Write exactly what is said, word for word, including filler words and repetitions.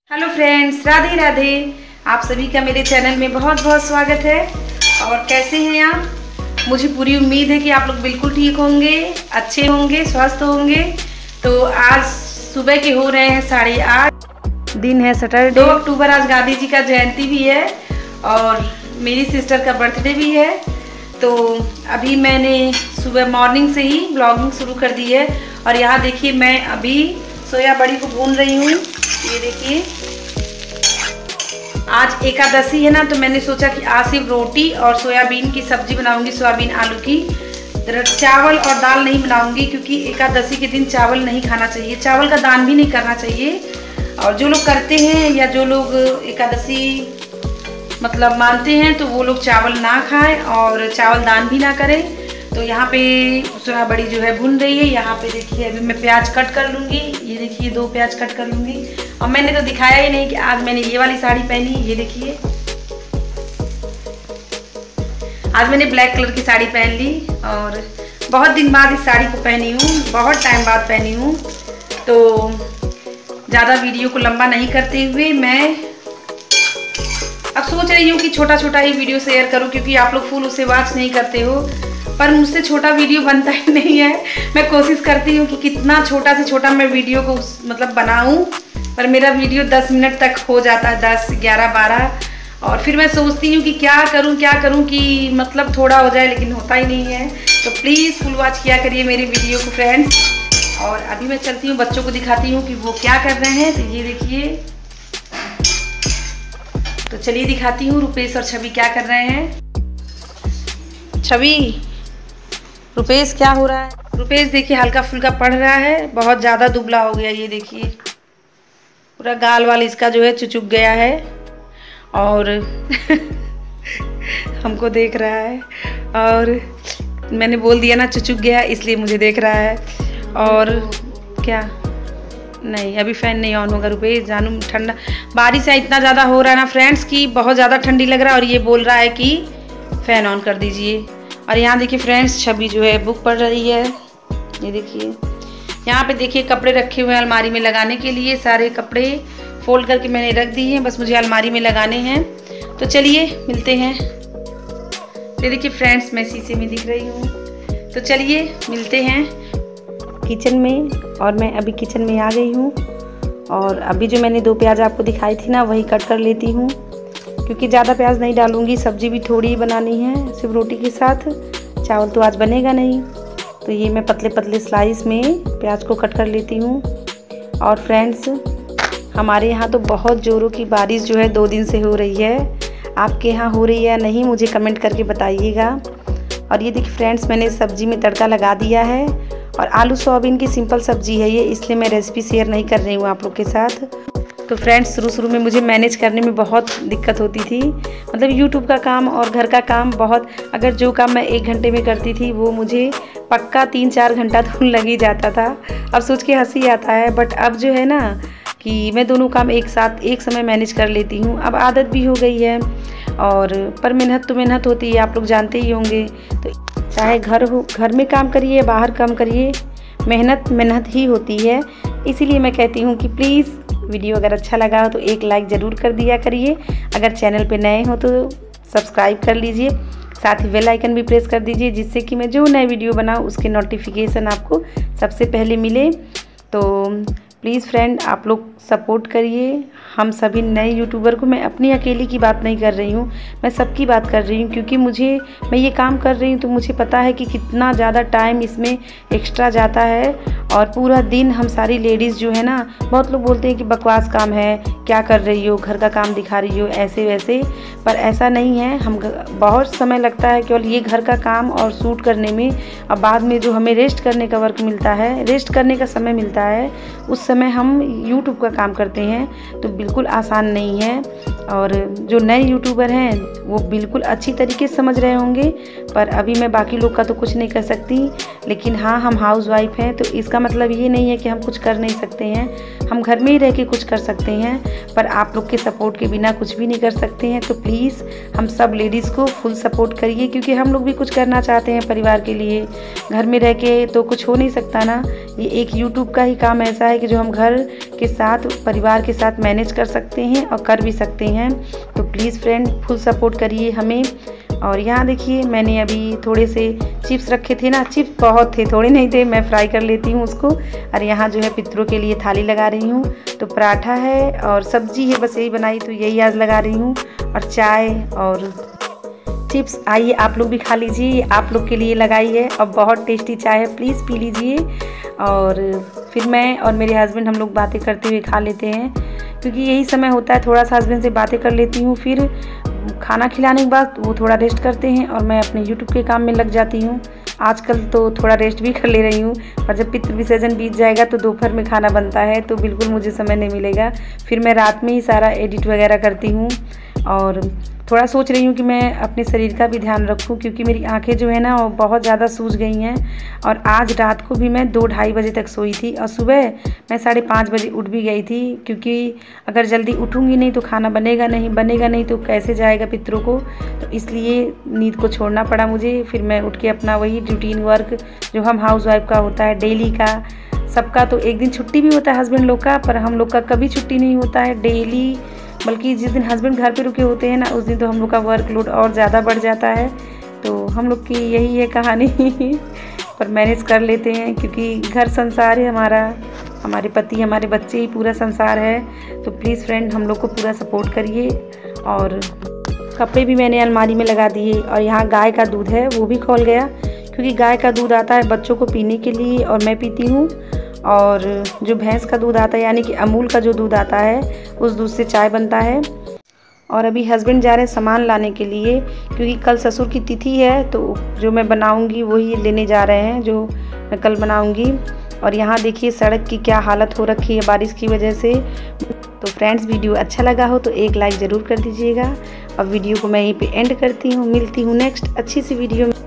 Hello friends, Radhe Radhe. आप सभी का मेरे चैनल में बहुत बहुत स्वागत है। और कैसे हैं आप? मुझे पूरी उम्मीद है कि आप लोग बिल्कुल ठीक होंगे, अच्छे होंगे, स्वस्थ होंगे। तो आज सुबह के हो रहे हैं साढ़े आठ, दिन है सैटरडे, दो अक्टूबर। आज गांधी जी का जयंती भी है और मेरी सिस्टर का बर्थडे भी है। तो अभी मैंने सुबह मॉर्निंग से ही ब्लॉगिंग शुरू कर दी है। और यहाँ देखिए, मैं अभी सोया बड़ी को भून रही हूँ। ये देखिए, आज एकादशी है ना, तो मैंने सोचा कि आज सिर्फ रोटी और सोयाबीन की सब्जी बनाऊंगी, सोयाबीन आलू की। चावल और दाल नहीं बनाऊंगी क्योंकि एकादशी के दिन चावल नहीं खाना चाहिए, चावल का दान भी नहीं करना चाहिए। और जो लोग करते हैं या जो लोग एकादशी मतलब मानते हैं, तो वो लोग चावल ना खाएं और चावल दान भी ना करें। तो यहाँ पे सोया बड़ी जो है भून रही है। यहाँ पे देखिए, अभी मैं प्याज कट कर लूँगी। ये देखिए, दो प्याज कट कर लूँगी। और मैंने तो दिखाया ही नहीं कि आज मैंने ये वाली साड़ी पहनी। ये देखिए, आज मैंने ब्लैक कलर की साड़ी पहन ली और बहुत दिन बाद इस साड़ी को पहनी हूँ, बहुत टाइम बाद पहनी हूँ। तो ज़्यादा वीडियो को लंबा नहीं करते हुए मैं अब सोच रही हूँ कि छोटा छोटा ही वीडियो शेयर करूँ, क्योंकि आप लोग फुल उसे वॉच नहीं करते हो। पर मुझसे छोटा वीडियो बनता ही नहीं है। मैं कोशिश करती हूँ कि कितना छोटा से छोटा मैं वीडियो को मतलब बनाऊँ, पर मेरा वीडियो दस मिनट तक हो जाता है, दस ग्यारह बारह। और फिर मैं सोचती हूँ कि क्या करूँ क्या करूँ कि मतलब थोड़ा हो जाए, लेकिन होता ही नहीं है। तो प्लीज़ फुल वॉच किया करिए मेरी वीडियो को फ्रेंड्स। और अभी मैं चलती हूँ, बच्चों को दिखाती हूँ कि वो क्या कर रहे हैं। तो ये देखिए, तो चलिए दिखाती हूँ रुपेश और छवि क्या कर रहे हैं। छवि, रुपेश क्या हो रहा है? रुपेश देखिए, हल्का फुल्का पढ़ रहा है, बहुत ज़्यादा दुबला हो गया। ये देखिए, पूरा गाल वाल इसका जो है चुचुक गया है और हमको देख रहा है। और मैंने बोल दिया ना चुचुक गया, इसलिए मुझे देख रहा है। और क्या नहीं, अभी फ़ैन नहीं ऑन होगा रुपेश जानू। ठंडा बारिश है, इतना ज़्यादा हो रहा है ना फ्रेंड्स कि बहुत ज़्यादा ठंडी लग रहा है। और ये बोल रहा है कि फ़ैन ऑन कर दीजिए। और यहाँ देखिए फ्रेंड्स, छवि जो है बुक पढ़ रही है। ये देखिए, यहाँ पे देखिए कपड़े रखे हुए हैं अलमारी में लगाने के लिए। सारे कपड़े फोल्ड करके मैंने रख दिए हैं, बस मुझे अलमारी में लगाने हैं। तो चलिए मिलते हैं। ये देखिए फ्रेंड्स, मैं शीशे में दिख रही हूँ। तो चलिए मिलते हैं किचन में। और मैं अभी किचन में आ गई हूँ। और अभी जो मैंने दो प्याज आपको दिखाई थी ना, वही कट कर लेती हूँ, क्योंकि ज़्यादा प्याज नहीं डालूँगी। सब्जी भी थोड़ी ही बनानी है, सिर्फ रोटी के साथ, चावल तो आज बनेगा नहीं। तो ये मैं पतले पतले स्लाइस में प्याज को कट कर लेती हूँ। और फ्रेंड्स, हमारे यहाँ तो बहुत ज़ोरों की बारिश जो है दो दिन से हो रही है। आपके यहाँ हो रही है या नहीं, मुझे कमेंट करके बताइएगा। और ये देखिए फ्रेंड्स, मैंने सब्जी में तड़का लगा दिया है। और आलू सोयाबीन की सिंपल सब्जी है ये, इसलिए मैं रेसिपी शेयर नहीं कर रही हूँ आप लोग के साथ। तो फ्रेंड्स, शुरू शुरू में मुझे मैनेज करने में बहुत दिक्कत होती थी। मतलब यूट्यूब का काम और घर का काम बहुत, अगर जो काम मैं एक घंटे में करती थी, वो मुझे पक्का तीन चार घंटा तो लग ही जाता था। अब सोच के हंसी आता है, बट अब जो है ना कि मैं दोनों काम एक साथ एक समय मैनेज कर लेती हूँ। अब आदत भी हो गई है। और पर मेहनत तो मेहनत होती है, आप लोग जानते ही होंगे। तो चाहे घर हो, घर में काम करिए, बाहर काम करिए, मेहनत मेहनत ही होती है। इसीलिए मैं कहती हूँ कि प्लीज़ वीडियो अगर अच्छा लगा हो तो एक लाइक ज़रूर कर दिया करिए। अगर चैनल पे नए हो तो सब्सक्राइब कर लीजिए, साथ ही बेल आइकन भी प्रेस कर दीजिए, जिससे कि मैं जो नए वीडियो बनाऊँ उसके नोटिफिकेशन आपको सबसे पहले मिले। तो प्लीज़ फ्रेंड, आप लोग सपोर्ट करिए हम सभी नए यूट्यूबर को। मैं अपनी अकेली की बात नहीं कर रही हूँ, मैं सबकी बात कर रही हूँ, क्योंकि मुझे मैं ये काम कर रही हूँ तो मुझे पता है कि कितना ज़्यादा टाइम इसमें एक्स्ट्रा जाता है। और पूरा दिन हम सारी लेडीज़ जो है ना, बहुत लोग बोलते हैं कि बकवास काम है, क्या कर रही हो, घर का काम दिखा रही हो, ऐसे वैसे। पर ऐसा नहीं है। हम बहुत समय लगता है केवल ये घर का काम और शूट करने में। अब बाद में जो हमें रेस्ट करने का वर्क मिलता है, रेस्ट करने का समय मिलता है, उस समय हम यूट्यूब का काम करते हैं। तो बिल्कुल आसान नहीं है। और जो नए यूट्यूबर हैं वो बिल्कुल अच्छी तरीके से समझ रहे होंगे, पर अभी मैं बाकी लोग का तो कुछ नहीं कर सकती। लेकिन हाँ, हम हाउस वाइफ हैं, तो इसका मतलब ये नहीं है कि हम कुछ कर नहीं सकते हैं। हम घर में ही रह के कुछ कर सकते हैं, पर आप लोग के सपोर्ट के बिना कुछ भी नहीं कर सकते हैं। तो प्लीज़ हम सब लेडीज़ को फुल सपोर्ट करिए, क्योंकि हम लोग भी कुछ करना चाहते हैं परिवार के लिए। घर में रह के तो कुछ हो नहीं सकता ना। ये एक यूट्यूब का ही काम ऐसा है कि जो जो हम घर के साथ परिवार के साथ मैनेज कर सकते हैं और कर भी सकते हैं। तो प्लीज़ फ्रेंड फुल सपोर्ट करिए हमें। और यहाँ देखिए मैंने अभी थोड़े से चिप्स रखे थे ना, चिप्स बहुत थे, थोड़े नहीं थे, मैं फ्राई कर लेती हूँ उसको। और यहाँ जो है पितरों के लिए थाली लगा रही हूँ। तो पराठा है और सब्जी है, बस यही बनाई तो यही आज लगा रही हूँ। और चाय और चिप्स, आइए आप लोग भी खा लीजिए, आप लोग के लिए लगाई है और बहुत टेस्टी चाय है, प्लीज़ पी लीजिए। और फिर मैं और मेरे हस्बैंड हम लोग बातें करते हुए खा लेते हैं, क्योंकि यही समय होता है, थोड़ा सा हस्बैंड से बातें कर लेती हूँ। फिर खाना खिलाने के बाद वो थोड़ा रेस्ट करते हैं और मैं अपने यूट्यूब के काम में लग जाती हूँ। आजकल तो थोड़ा रेस्ट भी कर ले रही हूँ, और जब पितृ विसर्जन बीत जाएगा तो दोपहर में खाना बनता है, तो बिल्कुल मुझे समय नहीं मिलेगा। फिर मैं रात में ही सारा एडिट वगैरह करती हूँ। और थोड़ा सोच रही हूँ कि मैं अपने शरीर का भी ध्यान रखूँ, क्योंकि मेरी आंखें जो है ना वो बहुत ज़्यादा सूज गई हैं। और आज रात को भी मैं दो ढाई बजे तक सोई थी और सुबह मैं साढ़े पाँच बजे उठ भी गई थी, क्योंकि अगर जल्दी उठूँगी नहीं तो खाना बनेगा नहीं, बनेगा नहीं तो कैसे जाएगा पितरों को, तो इसलिए नींद को छोड़ना पड़ा मुझे। फिर मैं उठ के अपना वही रूटीन वर्क जो हम हाउस वाइफ का होता है डेली का, सबका तो एक दिन छुट्टी भी होता है हस्बैंड लोग का, पर हम लोग का कभी छुट्टी नहीं होता है डेली, बल्कि जिस दिन हस्बैंड घर पे रुके होते हैं ना उस दिन तो हम लोग का वर्कलोड और ज़्यादा बढ़ जाता है। तो हम लोग की यही है कहानी पर मैनेज कर लेते हैं, क्योंकि घर संसार है हमारा, हमारे पति हमारे बच्चे ही पूरा संसार है। तो प्लीज़ फ्रेंड हम लोग को पूरा सपोर्ट करिए। और कपड़े भी मैंने अलमारी में लगा दिए। और यहाँ गाय का दूध है वो भी खौल गया, क्योंकि गाय का दूध आता है बच्चों को पीने के लिए और मैं पीती हूँ। और जो भैंस का दूध आता है यानी कि अमूल का जो दूध आता है उस दूध से चाय बनता है। और अभी हस्बैंड जा रहे हैं सामान लाने के लिए, क्योंकि कल ससुर की तिथि है, तो जो मैं बनाऊंगी वही लेने जा रहे हैं जो मैं कल बनाऊंगी। और यहाँ देखिए सड़क की क्या हालत हो रखी है बारिश की वजह से। तो फ्रेंड्स वीडियो अच्छा लगा हो तो एक लाइक ज़रूर कर दीजिएगा। और वीडियो को मैं यहीं पे एंड करती हूँ, मिलती हूँ नेक्स्ट अच्छी सी वीडियो में।